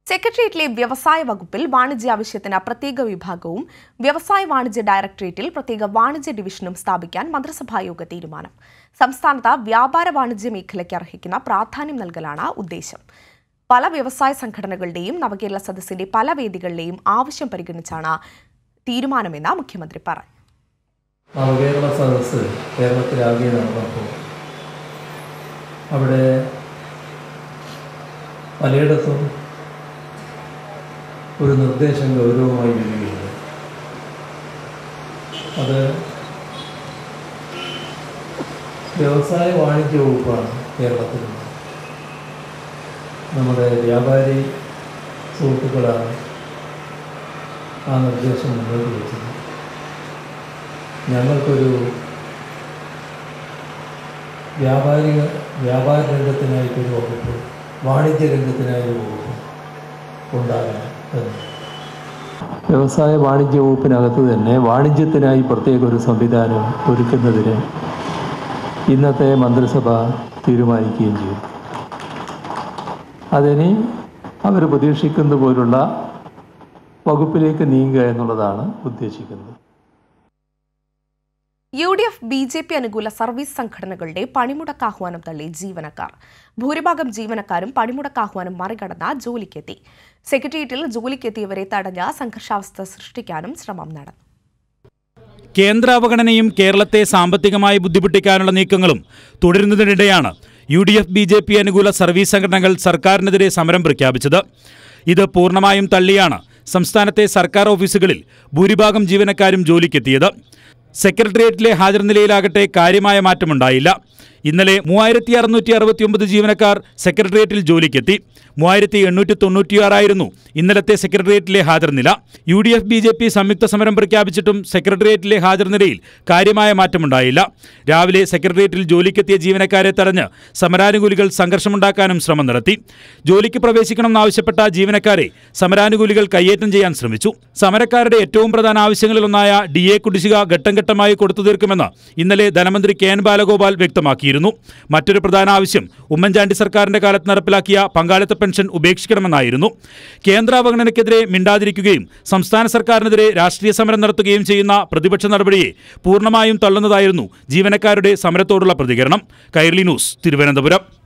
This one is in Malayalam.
സെക്രട്ടേറിയറ്റിലെ വ്യവസായ വകുപ്പിൽ വാണിജ്യ ആവശ്യത്തിന് പ്രത്യേക വിഭാഗവും വ്യവസായ വാണിജ്യ ഡയറക്ടറേറ്റിൽ പ്രത്യേക വാണിജ്യ ഡിവിഷനും സ്ഥാപിക്കാൻ മന്ത്രിസഭായോഗ തീരുമാനം. സംസ്ഥാനത്ത് വ്യാപാര വാണിജ്യ മേഖലയ്ക്ക് അർഹിക്കുന്ന പ്രാധാന്യം നൽകലാണ് ഉദ്ദേശം. പല വ്യവസായ സംഘടനകളുടെയും നവകേരള സദസ്സിന്റെ പല വേദികളിലെയും ആവശ്യം പരിഗണിച്ചാണ് തീരുമാനമെന്ന് മുഖ്യമന്ത്രി പറഞ്ഞു. നവകേരള സദസ്സ് കേരളത്തിലാകെ നടന്നപ്പോൾ അവിടെ പലയിടത്തും ഒരു നിർദ്ദേശം ഗൗരവമായി വരികയുണ്ട്. അത് വ്യവസായ വാണിജ്യ വകുപ്പാണ് കേരളത്തിലുള്ളത്. നമ്മുടെ വ്യാപാരി സുഹൃത്തുക്കളാണ് ആ നിർദ്ദേശം മുന്നോട്ട് വെച്ചത്. ഞങ്ങൾക്കൊരു വ്യാപാര രംഗത്തിനായിട്ടൊരു വകുപ്പ്, വാണിജ്യ രംഗത്തിനായൊരു വകുപ്പ് ഉണ്ടാകണം. വ്യവസായ വാണിജ്യ വകുപ്പിനകത്ത് തന്നെ വാണിജ്യത്തിനായി പ്രത്യേക ഒരു സംവിധാനം ഒരുക്കുന്നതിന് ഇന്നത്തെ മന്ത്രിസഭ തീരുമാനിക്കുകയും ചെയ്തു. അതിന് അവർ പ്രതീക്ഷിക്കുന്ന പോലുള്ള വകുപ്പിലേക്ക് നീങ്ങുക എന്നുള്ളതാണ് ഉദ്ദേശിക്കുന്നത്. UDF BJP അനുകൂല സർവീസ് സംഘടനകളുടെ പണിമുടക്കാഹ്വാനം തള്ളി ജീവനക്കാർ. ഭൂരിഭാഗം ജീവനക്കാരും പണിമുടക്കാഹ്വാനം മറികടന്ന് ജോലിക്കെത്തി. സെക്രട്ടേറിയറ്റിൽ ജോലിക്കെത്തിയവരെ തടഞ്ഞ് സംഘർഷാവസ്ഥ സൃഷ്ടിക്കാനും ശ്രമം നടന്നു. കേന്ദ്ര അവഗണനയും കേരളത്തെ സാമ്പത്തികമായി ബുദ്ധിമുട്ടിക്കാനുള്ള നീക്കങ്ങളും തുടരുന്നതിനിടെയാണ് UDF BJP അനുകൂല സർവീസ് സംഘടനകൾ സർക്കാരിനെതിരെ സമരം പ്രഖ്യാപിച്ചത്. ഇത് പൂർണ്ണമായും തള്ളിയാണ് സംസ്ഥാനത്തെ സർക്കാർ ഓഫീസുകളിൽ ഭൂരിഭാഗം ജീവനക്കാരും ജോലിക്കെത്തിയത്. സെക്രട്ടേറിയറ്റിലെ ഹാജർ നിലയിലാകട്ടെ കാര്യമായ മാറ്റമുണ്ടായില്ല. ഇന്നലെ 3669 ജീവനക്കാർ സെക്രട്ടേറിയറ്റിൽ ജോലിക്കെത്തി. 3896 ഇന്നലത്തെ സെക്രട്ടേറിയറ്റിലെ ഹാജർ നില. UDF BJP സംയുക്ത സമരം പ്രഖ്യാപിച്ചിട്ടും സെക്രട്ടേറിയറ്റിലെ ഹാജർ നിലയിൽ കാര്യമായ മാറ്റമുണ്ടായില്ല. രാവിലെ സെക്രട്ടേറിയറ്റിൽ ജോലിക്കെത്തിയ ജീവനക്കാരെ തടഞ്ഞ് സമരാനുകൂലികൾ സംഘർഷമുണ്ടാക്കാനും ശ്രമം നടത്തി. ജോലിക്ക് പ്രവേശിക്കണമെന്നാവശ്യപ്പെട്ട ജീവനക്കാരെ സമരാനുകൂലികൾ കയ്യേറ്റം ചെയ്യാൻ ശ്രമിച്ചു. സമരക്കാരുടെ ഏറ്റവും പ്രധാന ആവശ്യങ്ങളിലൊന്നായ DA കുടിശ്ശിക ഘട്ടം ഘട്ടമായി കൊടുത്തു തീർക്കുമെന്ന് ഇന്നലെ ധനമന്ത്രി KN ബാലഗോപാൽ വ്യക്തമാക്കിയിരുന്നു. മറ്റൊരു പ്രധാന ആവശ്യം ഉമ്മൻചാണ്ടി സർക്കാരിന്റെ കാലത്ത് നടപ്പിലാക്കിയ പങ്കാളിത്ത പെൻഷൻ ഉപേക്ഷിക്കണമെന്നായിരുന്നു. കേന്ദ്ര അവഗണനയ്ക്കെതിരെ മിണ്ടാതിരിക്കുകയും സംസ്ഥാന സർക്കാരിനെതിരെ രാഷ്ട്രീയ സമരം നടത്തുകയും ചെയ്യുന്ന പ്രതിപക്ഷ നടപടിയെ പൂർണ്ണമായും തള്ളുന്നതായിരുന്നു ജീവനക്കാരുടെ സമരത്തോടുള്ള പ്രതികരണം. കൈരളി ന്യൂസ്, തിരുവനന്തപുരം.